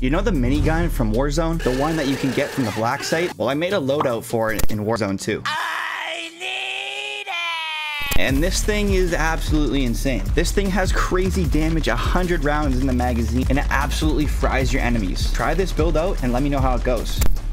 You know the minigun from Warzone? The one that you can get from the black site? Well, I made a loadout for it in Warzone too. I need it! And this thing is absolutely insane. This thing has crazy damage, 100 rounds in the magazine, and it absolutely fries your enemies. Try this build out and let me know how it goes.